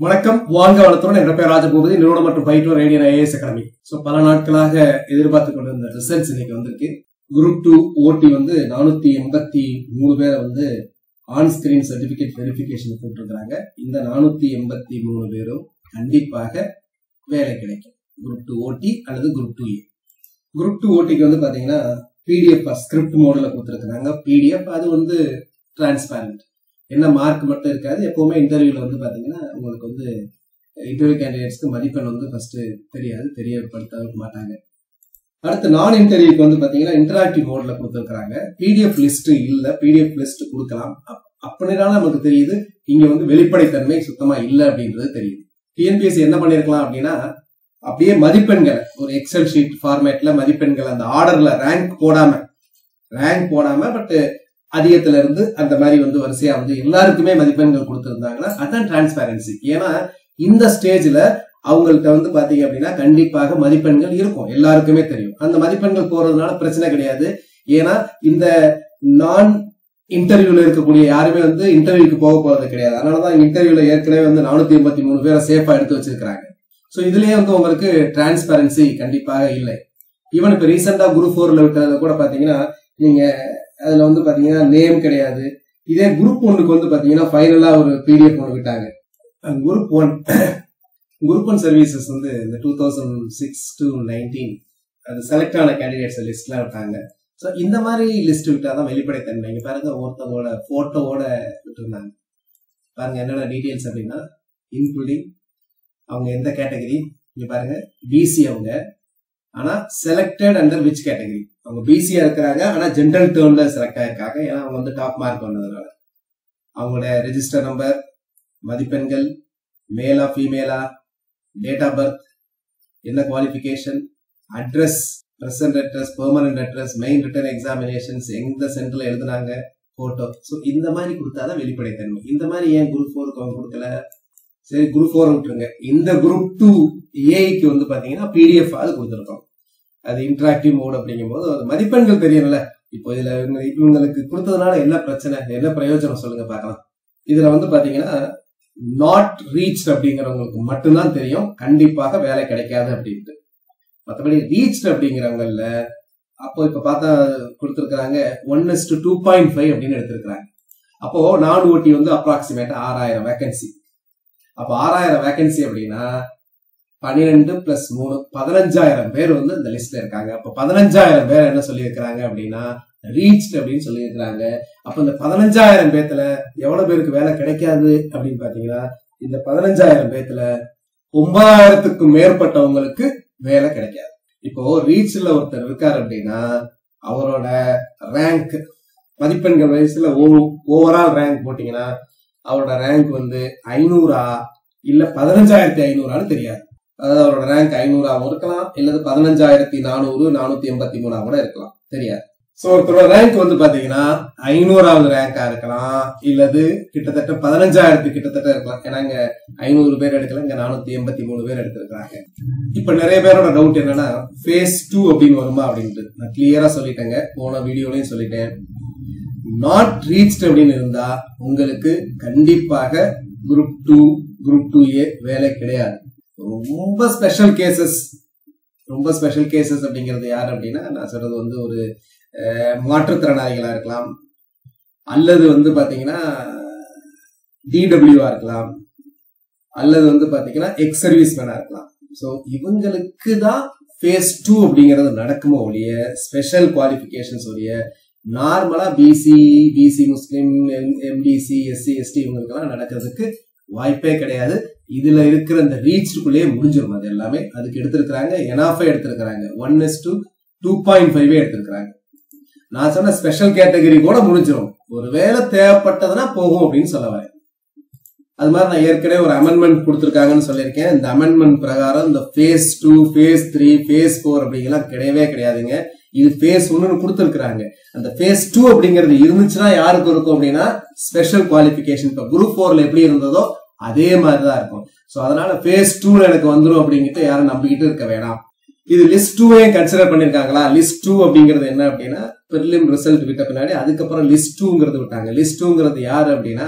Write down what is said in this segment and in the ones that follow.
வணக்கம் வாழ்க வளத்துடன் என்ற பேர் ராஜபூபதி நிறுவனம் மற்றும் பயிற்று ரேடியன் IAS அகாடமி. பல நாட்களாக எதிர்பார்த்து கொண்டிருந்த ரிசல்ட்ஸ் இன்னைக்கு வந்திருக்கு. குரூப் 2 ஓடி 483 பேரை ஆன் ஸ்கிரீன் சர்டிபிகேட் வெரிஃபிகேஷன் போட்டிருக்காங்க. இந்த 483 பேரும் கண்டிப்பாக வேலை கிடைக்கும். குரூப் 2 ஓடி அல்லது குரூப் 2A. குரூப் 2 ஓடிக்கு பாத்தீங்கன்னா PDF ஸ்கிரிப்ட் மோட்ல கொடுத்துருக்காங்க. PDF அது டிரான்ஸ்பேரண்ட், என்ன மார்க் மட்டும் இருக்காது. எப்பவுமே இன்டர்வியூல பாத்தீங்கன்னா உங்களுக்கு இன்டர்வியூ கேண்டிடேட்ஸ்க்கு மதிப்பெண் ஃபர்ஸ்ட் தெரியாது, தெரியப்படுத்த மாட்டாங்க. அடுத்து நான் இன்டர்வியூக்கு பாத்தீங்கன்னா இன்டராக்டிவ் மோட்ல கொடுத்துருக்காங்க. PDF லிஸ்ட் இல்ல, PDF லிஸ்ட் கொடுக்கலாம். அப்படினால நமக்கு தெரியுது இங்க வெளிப்படைத்தன்மை சுத்தமா இல்ல அப்படின்றது தெரியுது. TNPSC என்ன பண்ணிருக்கலாம் அப்படின்னா, அப்படியே மதிப்பெண்கள் ஒரு எக்ஸல் ஷீட் ஃபார்மேட்ல மதிப்பெண்கள் அந்த ஆர்டர்ல ரேங்க் போடாம பட் அதிகத்துல இருந்து அந்த மாதிரி வரிசையா எல்லாருக்குமே மதிப்பெண்கள் கொடுத்திருந்தாங்கன்னா அதான் டிரான்ஸ்பேரன்சி. ஏன்னா இந்த ஸ்டேஜ்ல அவங்கள்ட்ட பாத்தீங்க அப்படின்னா கண்டிப்பாக மதிப்பெண்கள் இருக்கும், எல்லாருக்குமே தெரியும். அந்த மதிப்பெண்கள் போறதுனால பிரச்சனை கிடையாது. ஏன்னா இந்த நான் இன்டர்வியூல இருக்கக்கூடிய யாருமே இன்டர்வியூக்கு போக போறது கிடையாது. அதனாலதான் இன்டர்வியூல ஏற்கனவே 483 பேரை சேஃபா எடுத்து வச்சிருக்காங்க. சோ இதுலயே உங்களுக்கு டிரான்ஸ்பேரன்சி கண்டிப்பாக இல்லை. ஈவன் இப்ப ரீசெண்டா குரூப் 4ல விட்டத கூட பாத்தீங்கன்னா நீங்க அதுல பாத்தீங்கன்னா நேம் கிடையாது. இதே குரூப் 1க்கு பாத்தீங்கன்னா ஃபைனலா ஒரு PDF ஒன்று விட்டாங்க. குரூப் 1 சர்வீசஸ் இந்த 2006 to 19 அது செலக்ட் ஆன கேண்டிடேட்ஸ் லிஸ்ட்ல விட்டாங்க. சோ இந்த மாதிரி லிஸ்ட் விட்டாதான் வெளிப்படைத்தன்மை. இங்க பாருங்க, ஒருத்தவங்களோட போட்டோவோட விட்டுருந்தாங்க. பாருங்க என்னென்ன டீடைல்ஸ் அப்படின்னா, இன்க்ளூடிங் அவங்க எந்த கேட்டகரி, இங்க பாருங்க BC அவங்க, ஆனா செலக்டட் அண்டர் விச் கேட்டகரி. அவங்க BC-யா இருக்கிறாங்க, ஆனா ஜெனரல் டேர்ம்ல செலக்ட் ஆயிருக்காங்க. ஏன்னா அவங்க டாப் மார்க் வந்ததுனால. அவங்களோட ரெஜிஸ்டர் நம்பர், மதிப்பெண்கள், மேலா ஃபீமேலா, டேட் ஆஃப் பர்த், என்ன qualification, address, present address, permanent address, main written examinations, எந்த சென்டர்ல எழுதுனாங்க, போட்டோ. ஸோ இந்த மாதிரி கொடுத்தாதான் வெளிப்படைத்தன்மை. இந்த மாதிரி ஏன் குரூப் 4க்கு அவங்க கொடுக்கல? சரி, குரூப் 4 விட்டுருங்க. இந்த குரூப் 2A பாத்தீங்கன்னா PDF அது கொடுத்துருக்கோம். அது இன்டராக்டிவ் மோட் அப்படிங்கும் போது அது மதிப்பெண்கள் தெரியல. இப்போ இதுல இவங்களுக்கு கொடுத்ததுனால என்ன பிரச்சனை, என்ன பிரயோஜனம் சொல்லுங்க பார்க்கலாம். இதுல பாத்தீங்கன்னா நாட் ரீச் அப்படிங்கிறவங்களுக்கு மட்டும்தான் தெரியும் கண்டிப்பாக வேலை கிடைக்காது அப்படின்ட்டு. மற்றபடி ரீச் அப்படிங்கிறவங்கல அப்போ இப்ப பார்த்தா கொடுத்துருக்காங்க 1:2.5 அப்படின்னு எடுத்திருக்கிறாங்க. அப்போ நான் ஓட்டி அப்ராக்சிமேட்டா 6000 வேகன்சி. அப்போ 6000 வேகன்சி அப்படின்னா 12 + 3 15,000 பேர் இந்த லிஸ்ட்ல இருக்காங்க. அப்ப 15,000 பேர் என்ன சொல்லி இருக்கிறாங்க அப்படின்னா ரீச் அப்படின்னு சொல்லி இருக்கிறாங்க. அப்ப இந்த 15,000 பேத்துல எவ்வளவு பேருக்கு வேலை கிடைக்காது அப்படின்னு பாத்தீங்கன்னா, இந்த 15,000 பேத்துல 9,000க்கும் மேற்பட்டவங்களுக்கு வேலை கிடைக்காது. இப்போ ரீச்ல ஒருத்தர் இருக்காரு அப்படின்னா அவரோட ரேங்க் மதிப்பெண்கள் வயசுல ஓவரால் ரேங்க் போட்டீங்கன்னா அவரோட ரேங்க் 500 இல்ல 15,500 தெரியாது. அதாவது அவரோட ரேங்க் 500 இருக்கலாம், இல்லது 15,400 483 கூட இருக்கலாம், தெரியாது. சோ ஒருத்தரோட ரேங்க் பாத்தீங்கன்னா 500வது ரேங்கா இருக்கலாம், இல்லது கிட்டத்தட்ட 15,000 கிட்டத்தட்ட இருக்கலாம். ஏன்னா இங்க 500 பேர் எடுக்கல, இங்க 483 பேர் எடுத்திருக்காங்க. இப்ப நிறைய பேரோட டவுட் என்னன்னா phase 2 அப்படின்னு வருமா அப்படின்ட்டு. நான் கிளியரா சொல்லிட்டேங்க, போன வீடியோலயும் சொல்லிட்டேன். நாட் ரீச்ட் அப்படின்னு இருந்தா உங்களுக்கு கண்டிப்பாக குரூப் 2 குரூப் 2A வேலை கிடையாது. ரொம்ப ஸ்பெஷல் கேசஸ் அப்படிங்கிறது யாரு அப்படின்னா, நான் சொல்றது ஒரு மாற்றுத்திறனாளிகளா இருக்கலாம், அல்லது பாத்தீங்கன்னா DWA இருக்கலாம், அல்லது பாத்தீங்கன்னா எக்ஸ் சர்வீஸ் மேனா இருக்கலாம். சோ இவங்களுக்கு தான் phase 2 அப்படிங்கிறது நடக்குமோ ஒழிய ஸ்பெஷல் குவாலிபிகேஷன்ஸ் ஒழிய நார்மலா BC முஸ்லிம், MBC, SC, ST இவங்களுக்கெல்லாம் நடக்கிறதுக்கு வாய்ப்பே கிடையாது. இதுல இருக்கிற இந்த ரீச்சுக்குள்ளேயே முடிஞ்சிடும். அது எல்லாமே அதுக்கு எடுத்திருக்கிறாங்க, எனாஃபே எடுத்திருக்கிறாங்க, 1:2.5 எடுத்திருக்கிறாங்க. நான் சொன்ன ஸ்பெஷல் கேட்டகரி கூட முடிஞ்சிடும். ஒரு வேலை தேவைப்பட்டதுன்னா போகும் அப்படின்னு சொல்ல வரேன். அது மாதிரி நான் ஏற்கனவே ஒரு அமெண்ட்மெண்ட் கொடுத்திருக்காங்கன்னு சொல்லியிருக்கேன். இந்த அமெண்ட்மெண்ட் பிரகாரம் இந்த phase 2, phase 3, phase 4 அப்படிங்கலாம் கிடையவே கிடையாதுங்க. இது phase 1 கொடுத்திருக்காங்க. அந்த phase 2 அப்படிங்கிறது இருந்துச்சுன்னா யாருக்கு இருக்கும் அப்படின்னா ஸ்பெஷல் குவாலிபிகேஷன். இப்ப குரூப் 4ல எப்படி இருந்ததோ அதே மாதிரிதான் இருக்கும். சோ அதனால phase 2ல எனக்கு வந்துடும் அப்படிங்கிட்டு யாரும் நம்பிக்கிட்டு இருக்க வேணாம். இது லிஸ்ட் 2 கன்சிடர் பண்ணிருக்காங்களா? லிஸ்ட் 2 அப்படிங்கிறது என்ன அப்படின்னா பிரிலிம் ரிசல்ட் விட்ட பின்னாடி அதுக்கப்புறம் லிஸ்ட் 2ங்கிறது விட்டாங்க. லிஸ்ட் 2ங்கிறது யாரு அப்படின்னா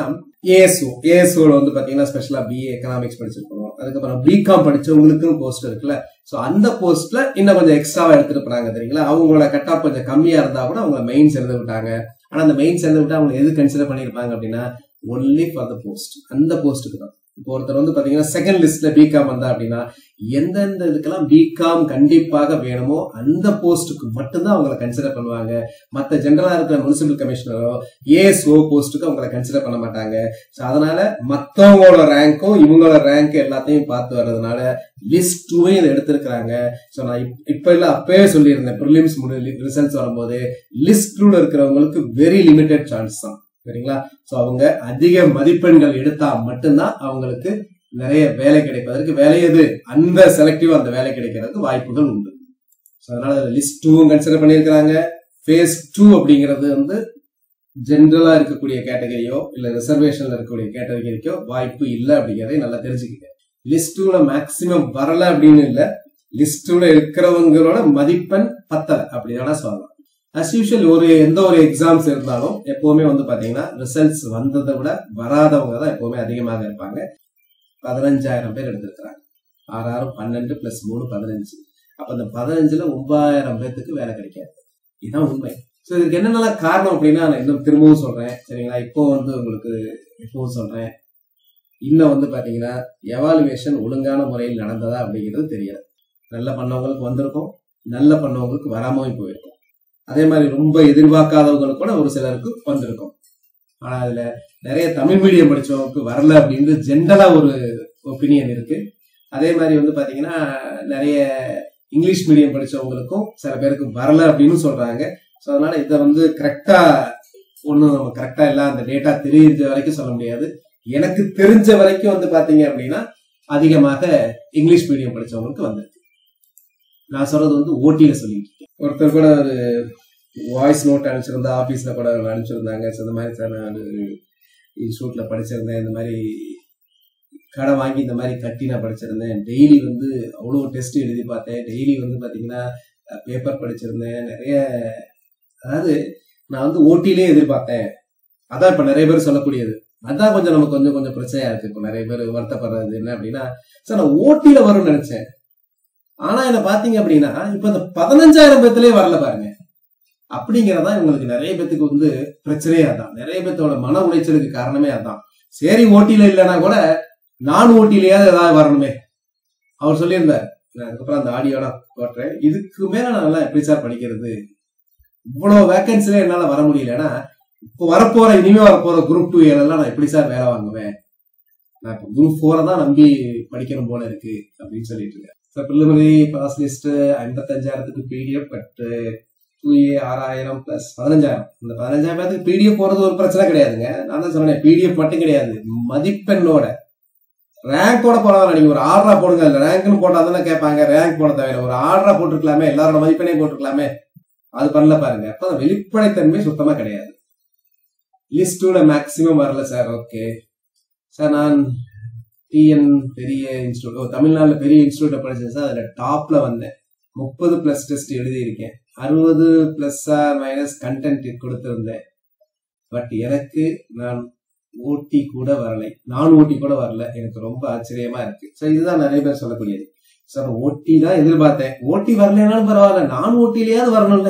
ஏஎஸ்ஓல வந்து பாத்தீங்கன்னா ஸ்பெஷலா பிஏ எக்கனாமிக்ஸ் படிச்சிருக்கணும். அதுக்கப்புறம் பிகாம் படிச்சவங்களுக்கு போஸ்ட் இருக்குல்ல. சோ அந்த போஸ்ட்ல இன்னும் கொஞ்சம் எக்ஸ்ட்ராவா எடுத்துட்டு போறாங்க தெரியுங்களா. அவங்களோட கட் ஆஃப் கொஞ்சம் கம்மியா இருந்தா கூட அவங்க மெயின்ஸ் எழுத விட்டாங்க. ஆனா அந்த மெயின்ஸ் எழுத விட்டா அவங்க எது கன்சிடர் பண்ணிருப்பாங்க அப்படின்னா ஒன்லி ஃபார் த போஸ்ட், அந்த போஸ்ட்டுக்கு தான். இப்போ ஒருத்தர் வந்து பாத்தீங்கன்னா செகண்ட் லிஸ்ட்ல பிகாம் வந்தா அப்படின்னா எந்தெந்த இதுக்கெல்லாம் பிகாம் கண்டிப்பாக வேணுமோ அந்த போஸ்ட்டுக்கு மட்டும்தான் அவங்களை கன்சிடர் பண்ணுவாங்க. மற்ற ஜெனரலா இருக்கிற முனிசிபல் கமிஷனரோ ஏஎஸ்ஓ போஸ்ட்டுக்கு அவங்களை கன்சிடர் பண்ண மாட்டாங்க. ஸோ அதனால மற்றவங்களோட ரேங்க்கும் இவங்களோட ரேங்க் எல்லாத்தையும் பார்த்து வர்றதுனால லிஸ்ட் 2 இதை எடுத்திருக்கிறாங்க. ஸோ நான் இப்ப இல்ல அப்பவே சொல்லியிருந்தேன், ப்ரிலிம்ஸ் ரிசல்ட்ஸ் வரும்போது லிஸ்ட் 2ல இருக்கிறவங்களுக்கு வெரி லிமிடெட் சான்ஸ் தான் சரிங்களா. சோ அவங்க அதிக மதிப்பெண்கள் எடுத்தா மட்டும்தான் அவங்களுக்கு நிறைய வேலை கிடைப்பதற்கு, வேலை எது அந்த செலக்டிவ் அந்த வேலை கிடைக்கிறதுக்கு வாய்ப்புகள் உண்டு. அதனால லிஸ்ட் 2 கன்சிடர் பண்ணியிருக்கிறாங்க. ஃபேஸ் 2 அப்படிங்கிறது வந்து ஜென்ரலா இருக்கக்கூடிய கேட்டகரியோ இல்ல ரிசர்வேஷன்ல இருக்கக்கூடிய கேட்டகரிக்கோ வாய்ப்பு இல்லை அப்படிங்கறதை நல்லா தெரிஞ்சுக்கிங்க. லிஸ்ட் 2ல மேக்சிமம் வரல அப்படின்னு இல்ல, லிஸ்ட் 2ல இருக்கிறவங்களோட மதிப்பெண் பத்தல அப்படின்னா சொல்லலாம். அஸ் யூஷுவல் எந்த ஒரு எக்ஸாம்ஸ் இருந்தாலும் எப்பவுமே வந்து பாத்தீங்கன்னா ரிசல்ட்ஸ் வந்ததை விட வராதவங்க தான் எப்பவுமே அதிகமாக இருப்பாங்க. 15,000 பேர் எடுத்திருக்கிறாங்க. 6 12 + 3 15. அப்ப அந்த 15ல 9,000 பேருக்கு வேலை கிடைக்காது. இதுதான் உண்மை. சோ இதுக்கு என்னென்ன காரணம் அப்படின்னா நான் இன்னும் திரும்பவும் சொல்றேன் சரிங்களா. இப்போ வந்து உங்களுக்கு இப்பவும் சொல்றேன், இன்னும் வந்து பாத்தீங்கன்னா எவாலுவேஷன் ஒழுங்கான முறையில் நடந்ததா அப்படிங்கிறது தெரியல. நல்ல பண்ணவங்களுக்கு வந்திருக்கும், நல்ல பண்ணவங்களுக்கு வராமல் போயிருக்கும். அதே மாதிரி ரொம்ப எதிர்பார்க்காதவங்களுக்கு கூட ஒரு சிலருக்கு வந்திருக்கும். ஆனா அதுல நிறைய தமிழ் மீடியம் படிச்சவங்களுக்கு வரல அப்படின்னு ஜென்ரலா ஒரு ஒப்பீனியன் இருக்கு. அதே மாதிரி வந்து பாத்தீங்கன்னா நிறைய இங்கிலீஷ் மீடியம் படிச்சவங்களுக்கும் சில பேருக்கு வரல அப்படின்னு சொல்றாங்க. ஸோ அதனால இதை வந்து கரெக்டா நம்ம கரெக்டா எல்லாம் அந்த டேட்டா தெரிஞ்ச வரைக்கும் சொல்ல முடியாது. எனக்கு தெரிஞ்ச வரைக்கும் வந்து பாத்தீங்க அப்படின்னா அதிகமாக இங்கிலீஷ் மீடியம் படிச்சவங்களுக்கு வந்திருக்கு. நான் சொல்றது வந்து ஓட்டியில சொல்லிட்டு இருக்கேன். ஒருத்தர் கூட ஒரு வாய்ஸ் நோட் அனுப்பிச்சிருந்தா, ஆபீஸ்ல கூட அனுப்பிச்சிருந்தாங்க. இந்த மாதிரி சார் நான் இன்ஸ்டியூட்ல படிச்சிருந்தேன், இந்த மாதிரி கடை வாங்கி இந்த மாதிரி கட்டி நான் படிச்சிருந்தேன், டெய்லி வந்து அவ்வளோ டெஸ்ட் எழுதி பார்த்தேன், டெய்லி வந்து பாத்தீங்கன்னா பேப்பர் படிச்சிருந்தேன் நிறைய. அதாவது நான் வந்து ஓட்டிலே எதிர்பார்த்தேன். அதான் இப்ப நிறைய பேர் சொல்லக்கூடியது. அதான் கொஞ்சம் நமக்கு கொஞ்சம் பிரச்சனையா இருக்கு. இப்ப நிறைய பேர் வருத்தப்படுறது என்ன அப்படின்னா, சார் நான் ஓட்டில வரும்னு நினைச்சேன், ஆனா என்ன பாத்தீங்க அப்படின்னா இப்ப இந்த 15,000 பேர்த்திலே வரல பாருங்க. அப்படிங்கறதா இவங்களுக்கு நிறைய பேத்துக்கு வந்து பிரச்சனையே அதான். நிறைய பேர்த்தோட மன உளைச்சலுக்கு காரணமே அதான். சரி ஓட்டில இல்லைன்னா கூட நான் ஓட்டிலையாவது ஏதாவது வரணுமே. அவர் சொல்லியிருந்தார். அதுக்கப்புறம் அந்த ஆடியோட போட்டேன், இதுக்கு மேல நான் எல்லாம் எப்படி சார் படிக்கிறது, இவ்வளவு வேகன்சில என்னால வர முடியலன்னா இப்போ இனிமே வரப்போற குரூப் 2 எல்லாம் நான் எப்படி சார் வேலை வாங்குவேன், நான் இப்போ குரூப் 4 தான் நம்பி படிக்கணும் போல இருக்கு அப்படின்னு சொல்லிட்டு இருக்கேன். பிரிலிமினரி பாஸ் லிஸ்ட் 55,000க்கு பிடிஎஃப், பட் 2A 6,000 + 15,000. இந்த 15,000 பேருக்கு பிடிஎஃப் போறது ஒரு பிரச்சனை கிடையாதுங்க. நான் தான் சொன்னேன், பிடிஎஃப் மட்டும் கிடையாது, மதிப்பெண்ணோட ரேங்கோட போறாங்க. நீங்க ஒரு ஆர்டரா போடுங்க, இல்ல ரேங்க்னு போட்டா தானே கேட்பாங்க. ரேங்க் போட தேவையில்லை, ஒரு ஆர்டரா போட்டுருக்கலாமே, எல்லாரோட மதிப்பெண்ணையும் போட்டுருக்கலாமே. அது பண்ணல பாருங்க. அப்ப வெளிப்படைத்தன்மை சுத்தமா கிடையாது. லிஸ்ட் 2ல மேக்சிமம் வரல சார். ஓகே சார், நான் டிஎன் பெரிய இன்ஸ்டியூட், தமிழ்நாடுல பெரிய இன்ஸ்டியூட்ல படிச்சேன் சார். அதுல டாப்ல வந்தேன். 30+ டெஸ்ட் எழுதி இருக்கேன், 60± கண்டென்ட் கொடுத்திருந்தேன். பட் எனக்கு நான் ஓட்டி கூட வரலை, நான் ஓட்டி கூட வரல. எனக்கு ரொம்ப ஆச்சரியமா இருக்கு. சோ இதுதான் நிறைய பேர் சொல்லக்கூடியது. சார் ஓட்டி தான் எதிர்பார்த்தேன், ஓட்டி வரலனாலும் பரவாயில்ல, நான் ஓட்டிலேயாவது வரணும்ல.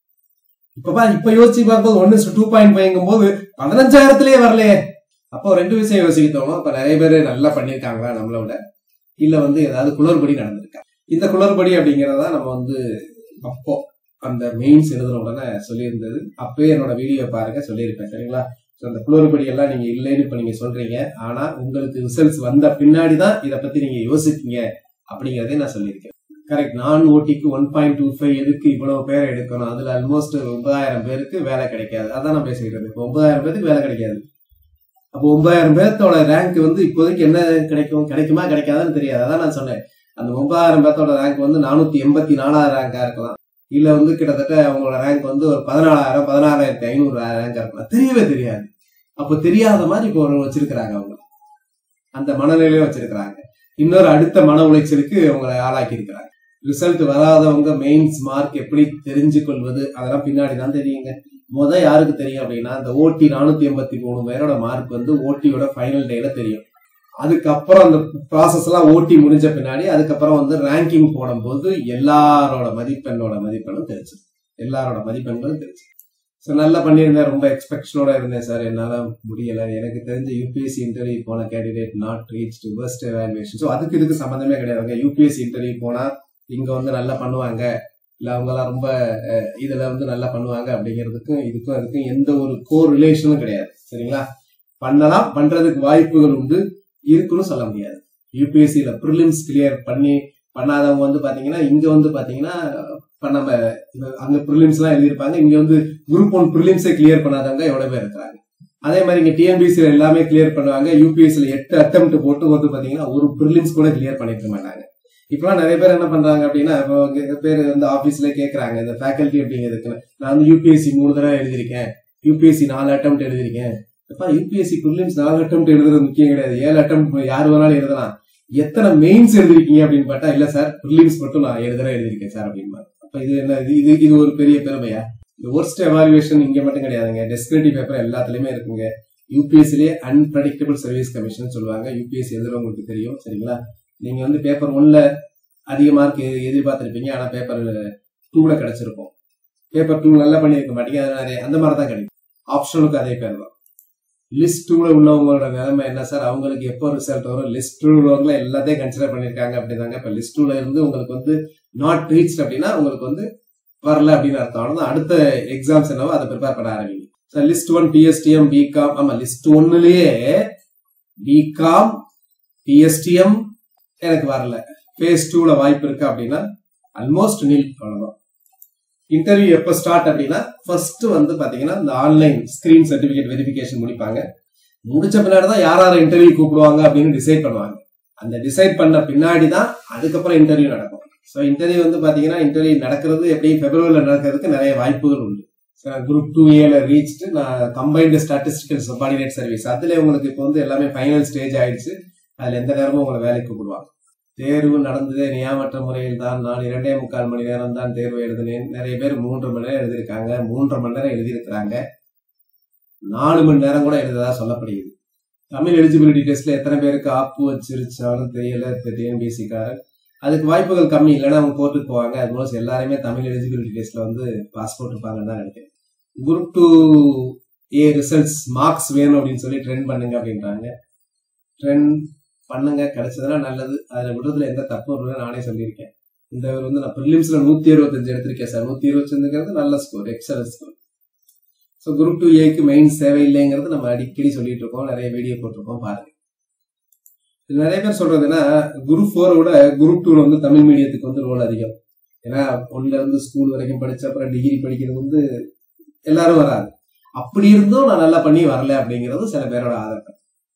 இப்ப யோசிச்சு பார்க்கும்போது 1:2.5 போது 15,000த்திலேயே வரலையே. அப்போ 2 விஷயம் யோசிக்க தோணும். இப்ப நிறைய பேர் நல்லா பண்ணிருக்காங்களா நம்மள விட, இல்ல வந்து ஏதாவது குளறுபடி நடந்திருக்கா. இந்த குளறுபடி அப்படிங்கறதா நம்ம வந்து அப்போ அந்த மெயின்ஸ் எழுதுற உடனே சொல்லியிருந்தது. அப்பவே என்னோட வீடியோ பாருங்க, சொல்லியிருப்பேன் சரிங்களா. அந்த குளறுபடி எல்லாம் நீங்க இல்லைன்னு இப்ப நீங்க சொல்றீங்க, ஆனா உங்களுக்கு ரிசல்ட்ஸ் வந்த பின்னாடிதான் இதை பத்தி நீங்க யோசிப்பீங்க அப்படிங்கறதே நான் சொல்லியிருக்கேன். கரெக்ட். நான் ஓட்டிக்கு 1.25 எதுக்கு இவ்வளவு பேரை எடுக்கணும், அதுல ஆல்மோஸ்ட் 9,000 பேருக்கு வேலை கிடைக்காது. அதான் நான் பேசிக்கிட்டு. இப்போ 9,000 பேருக்கு வேலை கிடைக்காது. அப்போ 9,000 பேர்த்தோட ரேங்க் வந்து இப்போதைக்கு என்ன கிடைக்குமா கிடைக்காதான்னு தெரியாது. அதான் நான் சொன்னேன், அந்த 9,000 பேர்த்தோட ரேங்க் வந்து 484 ரேங்கா இருக்கலாம், இல்ல வந்து கிட்டத்தட்ட அவங்களோட ரேங்க் வந்து ஒரு 14,000 16,500 ரேங்கா இருக்கலாம், தெரியவே தெரியாது. அப்போ தெரியாத மாதிரி இப்போ வச்சிருக்கிறாங்க, அவங்க அந்த மனநிலையில வச்சிருக்கிறாங்க. இன்னொரு அடுத்த மன உளைச்சலுக்கு அவங்களை ஆளாக்கி இருக்கிறாங்க. ரிசல்ட் வராதவங்க மெயின்ஸ் மார்க் எப்படி தெரிஞ்சு கொள்வது, அதெல்லாம் பின்னாடிதான் தெரியுங்க. யாருக்கு தெரியும் அப்படின்னா இந்த ஓடி 483 பேரோட மார்க் வந்து ஓடியோட ஃபைனல் டேல தெரியும். அதுக்கப்புறம் அந்த ப்ராசஸ் எல்லாம் ஓட்டி முடிஞ்ச பின்னாடி அதுக்கப்புறம் வந்து ரேங்கிங் போடும்போது எல்லாரோட மதிப்பெண்ணும் தெரிஞ்சு, எல்லாரோட மதிப்பெண்களும் தெரிஞ்சு. ஸோ நல்லா பண்ணியிருந்தேன், ரொம்ப எக்ஸ்பெக்டனோட இருந்தேன் சார், என்னால முடியல. எனக்கு தெரிஞ்ச யூபிஎஸ்சி இன்டர்வியூ போன candidate not reached first evaluation. So இதுக்கு சம்மந்தமே கிடையாது. யூபிஎஸ்சி இன்டர்வியூ போனா இங்க வந்து நல்லா பண்ணுவாங்க, இல்ல அவங்க எல்லாம் ரொம்ப இதுல வந்து நல்லா பண்ணுவாங்க அப்படிங்கிறதுக்கும் அதுக்கும் எந்த ஒரு கோரிலேஷனும் கிடையாது. சரிங்களா? பண்ணலாம், பண்றதுக்கு வாய்ப்புகள் உண்டு, இருக்குன்னு சொல்ல முடியாது. யூபிஎஸ்சியில ப்ரிலிம்ஸ் கிளியர் பண்ணாதவங்க வந்து பாத்தீங்கன்னா இங்க வந்து பாத்தீங்கன்னா பண்ணாம அங்க ப்ரிலிம்ஸ் எல்லாம் எழுதியிருப்பாங்க. இங்க வந்து குரூப் 1 ப்ரிலிம்ஸே கிளியர் பண்ணாதவங்க எவ்வளவு பேர் இருக்கிறாங்க. அதே மாதிரி இங்க டிஎன்பிஎஸ்சியில எல்லாமே கிளியர் பண்ணுவாங்க. யூபிஎஸ்சியில 8 அட்டெம்ப்ட் போட்டு வந்து பாத்தீங்கன்னா ஒரு ப்ரிலிம்ஸ் கூட கிளியர் பண்ணிருக்க மாட்டாங்க. இப்பெல்லாம் நிறைய பேர் என்ன பண்றாங்க அப்படின்னா, இப்போ பேர் வந்து ஆபீஸ்ல கேட்கறாங்க இந்த ஃபேக்கல்டி அப்படிங்கிறதுக்கு, நான் வந்து யூபிஎஸ்சி 3 தடவை எழுதிருக்கேன், யூபிஎஸ்சி 4 அட்டெம்ப்ட் எழுதிருக்கேன். யூபிஎஸ்சி ப்ரிலிம்ஸ் 4 அட்டெம்ப்ட் எழுதுறது முக்கியம் கிடையாது, 7 அட்டெம்ப்ட் யாரு வேணாலும் எழுதலாம். எத்தனை மெயின்ஸ் எழுதிருக்கீங்க அப்படின்னு பார்த்தா, இல்ல சார் ப்ரிலிம்ஸ் மட்டும் நான் 7 தடவை எழுதிருக்கேன் சார் அப்படின்னு. அப்ப இது என்ன, இது ஒரு பெரிய பெருமையா? இந்த ஒர்ஸ்ட் எவாலுவேஷன் இங்க மட்டும் கிடையாதுங்க, டெஸ்கிரிப்டிவ் பேப்பர் எல்லாத்துலயுமே இருக்குங்க. யூபிஎஸ்சிலேயே அன்பிரடிக்டபிள் சர்வீஸ் கமிஷன் சொல்லுவாங்க. யூபிஎஸ்சி எழுதுறவங்களுக்கு தெரியும். சரிங்களா? நீங்க வந்து பேப்பர் 1ல அதிக மார்க் எதிர்பார்த்திருப்பீங்க, ஆனா பேப்பர் 2ல கிடைச்சிருக்கும். பேப்பர் 2 நல்லா பண்ணிருக்க மாட்டீங்க, அதனால அந்த மாதிரி தான் கிடைக்கும். ஆப்ஷனுக்கு அதே பேர் தான். லிஸ்ட் 2ல உள்ளவங்களோட நிலைமை என்ன சார், அவங்களுக்கு எப்போ ரிசல்ட் வரும், லிஸ்ட் 2 உள்ளவங்கள எல்லாத்தையும் கன்சிடர் பண்ணிருக்காங்க அப்படிதாங்க. இப்ப லிஸ்ட் 2ல இருந்து உங்களுக்கு வந்து நாட் ரீச் அப்படின்னா உங்களுக்கு வந்து வரல அப்படின்னு அர்த்தம். அடுத்த எக்ஸாம்ஸ் என்னவோ அதை ப்ரிப்பேர் பண்ண ஆரம்பிங்க. சார் லிஸ்ட் 1 பிஎஸ்டிஎம் பிகாம், ஆமா லிஸ்ட் 1லயே பிகாம் பிஎஸ்டிஎம் எனக்கு வரல, ஃபேஸ் 2ல வாய்ப்பு இருக்கு அப்படின்னா ஆல்மோஸ்ட் நில். அவ்வளவுதான். இன்டர்வியூ எப்ப ஸ்டார்ட் அப்படின்னா ஃபர்ஸ்ட் வந்து பாத்தீங்கன்னா இந்த ஆன்லைன் ஸ்கிரீன் சர்டிபிகேட் வெரிஃபிகேஷன் முடிப்பாங்க. முடிச்ச பின்னாடி தான் யார் இன்டர்வியூ கூப்பிடுவாங்க அப்படின்னு டிசைட் பண்ணுவாங்க. அந்த டிசைட் பண்ண பின்னாடி தான் அதுக்கப்புறம் இன்டர்வியூ நடக்கும். ஸோ இன்டர்வியூ வந்து பாத்தீங்கன்னா இன்டர்வியூ நடக்கிறது எப்படி பிப்ரவரியில நடக்கிறதுக்கு நிறைய வாய்ப்புகள் உண்டு. குரூப் 2A ரீச்டு நான் கம்பைன்டு ஸ்டாட்டிஸ்டிக்கல் சப்பார்டினேட் சர்வீஸ், அதுல உங்களுக்கு இப்போ வந்து எல்லாமே ஃபைனல் ஸ்டேஜ் ஆயிடுச்சு. அதுல எந்த நேரமும் உங்களை வேலைக்கு கூப்பிடுவாங்க. தேர்வு நடந்ததே நியாமற்ற முறையில் தான். நான் 2.25 மணி நேரம் தான் தேர்வு எழுதினேன். நிறைய பேர் 3 மணி நேரம் எழுதியிருக்காங்க, 3.5 மணி நேரம் எழுதியிருக்கிறாங்க, 4 மணி நேரம் கூட எழுததா சொல்லப்படுகிறது. தமிழ் எலிஜிபிலிட்டி டெஸ்ட்ல எத்தனை பேருக்கு ஆப்பு வச்சிருச்சாலும் தெரியல டிஎன்பிஎஸ்சிக்காரர். அதுக்கு வாய்ப்புகள் கம்மி, இல்லைன்னா அவங்க கோர்ட்டுக்கு போவாங்க. ஆல்மோஸ்ட் எல்லாருமே தமிழ் எலிஜிபிலிட்டி டெஸ்ட்ல வந்து பாஸ் போட்டிருப்பாங்கன்னு தான் நினைக்கிறேன். குரூப் 2A ரிசல்ட்ஸ் மார்க்ஸ் வேணும் அப்படின்னு சொல்லி ட்ரெண்ட் பண்ணுங்க அப்படின்றாங்க. ட்ரெண்ட் பண்ணுங்க, கிடைச்சதுன்னா நல்லது. அதுல விடுறதுல எந்த தப்பும் இல்லைன்னு நானே சொல்லியிருக்கேன். இந்த வந்து நான் ப்ரிலிம்ஸ்ல 165 எடுத்திருக்கேன் சார். 125 நல்ல score, excellent score. So group 2Aக்கு மெயின் சேவை இல்லைங்கிறது நம்ம அடிக்கடி சொல்லிட்டு இருக்கோம், நிறைய வீடியோ போட்டிருக்கோம், பாருங்க. நிறைய பேர் சொல்றதுன்னா குரூப் 4 குரூப் 2 வந்து தமிழ் மீடியத்துக்கு வந்து ரோல் அதிகம். ஏன்னா 1ல இருந்து ஸ்கூல் வரைக்கும் படிச்ச அப்புறம் டிகிரி படிக்கிறது வந்து எல்லாரும் வராது. அப்படி இருந்தும் நான் நல்லா பண்ணி வரல அப்படிங்கிறது சில பேரோட ஆதரவு.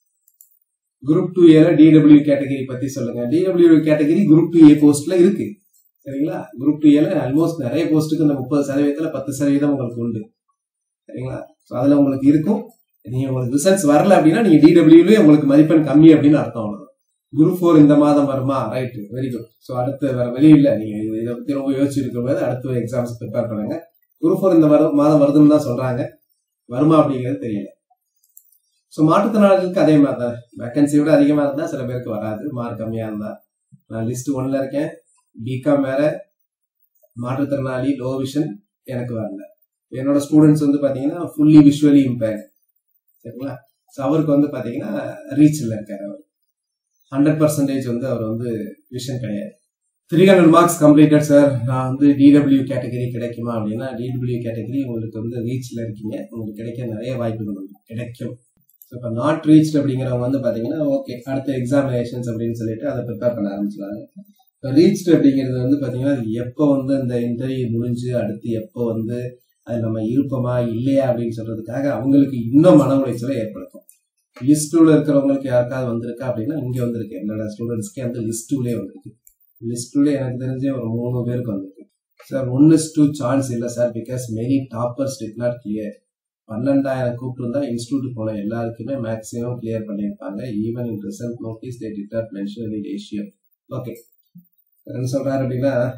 குரூப் 2A DW கேட்டகரி பத்தி சொல்லுங்க. DW கேட்டகரி குரூப் 2A போஸ்ட்ல இருக்கு. சரிங்களா? குரூப் 2A ஆல்மோஸ்ட் நிறைய போஸ்ட்டுக்கு இந்த 30% 10% உங்களுக்கு உண்டு. சரிங்களா? அதுல உங்களுக்கு இருக்கும். நீங்க உங்களுக்கு ரிசல்ட்ஸ் வரல அப்படின்னா நீங்க DWலயே உங்களுக்கு மதிப்பெண் கம்மி அப்படின்னு அர்த்தம். அவ்வளவு. குரூப் 4 இந்த மாதம் வருமா? Right, very good. ஸோ அடுத்து வேற வழி இல்லை, நீங்க இதை பத்தி ரொம்ப யோசிச்சு இருக்கும்போது அடுத்த எக்ஸாம்ஸ் ப்ரிப்பேர் பண்ணுங்க. குரூப் 4 இந்த மாதம் வருதுன்னு தான் சொல்றாங்க, வருமா அப்படிங்கிறது தெரியல. ஸோ மாற்றுத்திறனாளிகளுக்கு அதே மாதிரி தான், வேகன்சியோட அதிகமா இருந்தா சில பேருக்கு வராது, மார்க் கம்மியா இருந்தா. நான் லிஸ்ட் 1ல இருக்கேன், பிகாம் வேற, மாற்றுத்திறனாளி லோ விஷன், எனக்கு வரல. என்னோட ஸ்டூடெண்ட்ஸ் வந்து பாத்தீங்கன்னா ஃபுல்லி விஷுவலி இம்பேர்ட். சரிங்களா? ஸோ அவருக்கு வந்து பாத்தீங்கன்னா ரீச்ல இருக்காரு. அவர் 100% வந்து அவர் வந்து விஷன் கிடையாது. 300 மார்க்ஸ் கம்ப்ளீட்டட் சார். நான் வந்து DW கேட்டகரி கிடைக்குமா அப்படின்னா, DW கேட்டகரி உங்களுக்கு வந்து ரீச்ல இருக்கீங்க, உங்களுக்கு கிடைக்க நிறைய வாய்ப்புகள் கிடைக்கும். ஸோ இப்போ நாட் ரீச் அப்படிங்கிறவங்க வந்து பாத்தீங்கன்னா ஓகே, அடுத்த எக்ஸாமினேஷன்ஸ் அப்படின்னு சொல்லிட்டு அதை ப்ரிப்பேர் பண்ண ஆரம்பிச்சுவாங்க. இப்போ ரீச் அப்படிங்கிறது வந்து பாத்தீங்கன்னா எப்போ வந்து இந்த இன்டர்வியூ முடிஞ்சு அடுத்து எப்போ வந்து அது நம்ம இருப்போமா இல்லையா அப்படின்னு சொல்றதுக்காக அவங்களுக்கு இன்னும் மன உளைச்சலை ஏற்படுத்தும். லிஸ்ட் 2ல இருக்கிறவங்களுக்கு யாருக்காவது வந்திருக்கா அப்படின்னா இங்க வந்திருக்கு. என்னோட ஸ்டூடெண்ட்ஸ்க்கு அந்த லிஸ்ட் 2லயே வந்திருக்கு. லிஸ்ட் 2ல எனக்கு தெரிஞ்ச ஒரு 3 பேருக்கு வந்திருக்கு. சார் 1:2 சான்ஸ் இல்லை sir, because many toppers did not clear. 12,000 கூப்பிட்டு இருந்தா இன்ஸ்டியூட் போன எல்லாருக்குமே மேக்ஸிமம் கிளியர் பண்ணியிருப்பாங்க. Even in result notice they did not mention any ratio. Okay, என்ன சொல்றாரு அப்படின்னா,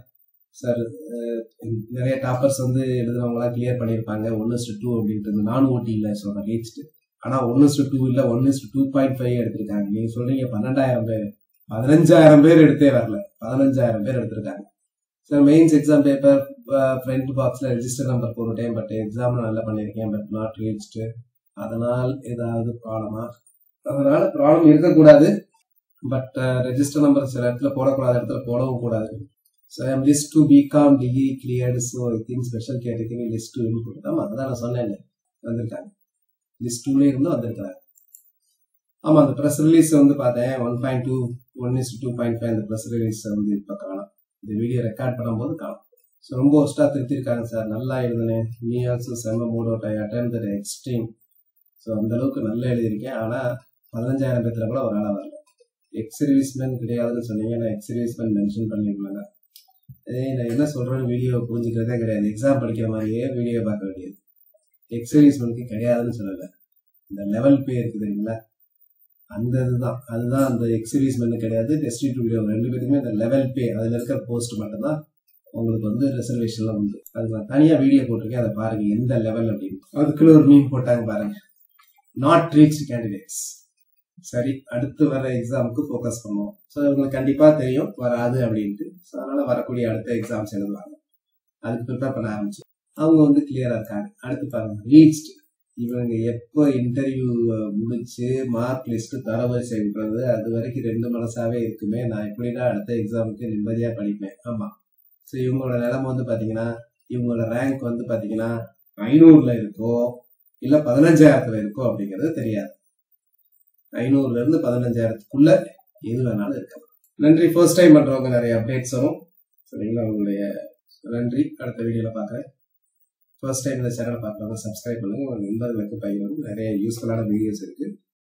சார் நிறைய டாப்பர்ஸ் வந்து எழுதுனவங்களாம் கிளியர் பண்ணியிருப்பாங்க 1:2 அப்படின்றது நான் ஓட்டி இல்லை சொல்றேன் ரீச்டு. ஆனால் 1:2 இல்லை 1:2.5 எடுத்திருக்காங்க. நீங்க சொல்றீங்க 12,000 பேர், 15,000 பேர் எடுத்தே வரல, 15,000 பேர் எடுத்திருக்காங்க. Sir mains exam paper front பாக்ஸ்ல ரெஜிஸ்டர் நம்பர் போட்டுட்டேன், பட் எக்ஸாம் நல்லா பண்ணியிருக்கேன், பட் நாட் ரீச்டு. அதனால் ஏதாவது ப்ராப்ளமா? அதனால ப்ராப்ளம் இருக்கக்கூடாது, பட் ரெஜிஸ்டர் நம்பர் சில இடத்துல போடக்கூடாத இடத்துல போடவும் கூடாது. So I am list 2 BCom DE cleared, so I think special category list 2 ன்னு போட்டுதான். அதான் நான் சொன்னேன், வந்திருக்காங்க லிஸ்ட் 2ல இருந்து வந்திருக்காங்க. ஆமா, அந்த ப்ரெஸ் ரிலீஸ் வந்து பார்த்தேன் 1.2 1:2.5 அந்த ப்ரெஸ் ரிலீஸ் வந்து இப்ப காணும். இந்த வீடியோ ரெக்கார்ட் பண்ணும்போது காணும். ஸோ ரொம்ப ஒஸ்டா திருத்திருக்காங்க சார். நல்லா எழுதுனேன். நீ ஆல்சோ செம்ம mood out. I attend the extreme. So அந்த அளவுக்கு நல்லா எழுதியிருக்கேன். ஆனா 15,000 பேத்துல கூட ஒரு ஆளா வரல. எக்ஸ் சர்வீஸ்மேன் கிடையாதுன்னு சொன்னீங்க, நான் எக்ஸ் சர்வீஸ்மேன் மென்ஷன் பண்ணிருந்தேன். நான் என்ன சொல்றேன்னு வீடியோ புரிஞ்சுக்கிறதே கிடையாது. எக்ஸாம் படிக்கிற மாதிரியே வீடியோ பார்க்க வேண்டியது. எக்ஸ் சர்வீஸ்மேனுக்கு கிடையாதுன்னு சொல்லல, இந்த லெவல் பே இருக்குது இல்லைங்களா, அந்த அதுதான் அந்த எக்ஸ் சர்வீஸ்மேனு கிடையாது. டெஸ்டிடியூட் ரெண்டு பேருக்குமே அந்த லெவல் பே அதுல இருக்கிற போஸ்ட் மட்டும்தான் உங்களுக்கு வந்து ரிசர்வேஷன்லாம் உண்டு. அது நான் தனியா வீடியோ போட்டிருக்கேன், அதை பாருங்க எந்த லெவல் அப்படின்னு. அதுக்குள்ள ஒரு மீன் போட்டாங்க பாருங்க, நாட் ரீச் கேண்டிடேட்ஸ். சரி, அடுத்து வர எக்ஸாமுக்கு ஃபோக்கஸ் பண்ணுவோம். ஸோ உங்களுக்கு கண்டிப்பா தெரியும் வராது அப்படின்ட்டு. ஸோ அதனால வரக்கூடிய அடுத்த எக்ஸாம்ஸ் எழுதுவாங்க, அதுக்கு ப்ரிப்பேர் பண்ண ஆரம்பிச்சு அவங்க வந்து கிளியரா இருக்காங்க. அடுத்து பாருங்க ரீச்ட். இவங்க எப்போ இன்டர்வியூ முடிச்சு மார்க் லிஸ்ட் தரவரிசை விடுறது அது வரைக்கும் 2 மனசாவே இருக்குமே, நான் எப்படின்னா அடுத்த எக்ஸாமுக்கு நிம்மதியா படிப்பேன். ஆமா, ஸோ இவங்களோட நிலைமை வந்து பாத்தீங்கன்னா, இவங்களோட ரேங்க் வந்து பாத்தீங்கன்னா 500ல இருக்கோ இல்ல 15,000த்துல இருக்கோ அப்படிங்கிறது தெரியாது. 500ல இருந்து 15,000க்குள்ள எது வேணாலும் இருக்கலாம். நன்றி. ஃபர்ஸ்ட் டைம் பண்றவங்க நிறைய அப்டேட்ஸ் வரும். சரிங்களா, உங்களுடைய நன்றி. அடுத்த வீடியோல பாக்குறேன். ஃபர்ஸ்ட் டைம் இந்த சேனலை பார்க்குறவங்க சப்ஸ்கிரைப் பண்ணுங்க. உங்க நண்பர்களுக்கு பகிருங்க. நிறைய யூஸ்ஃபுல்லான வீடியோஸ் இருக்கு.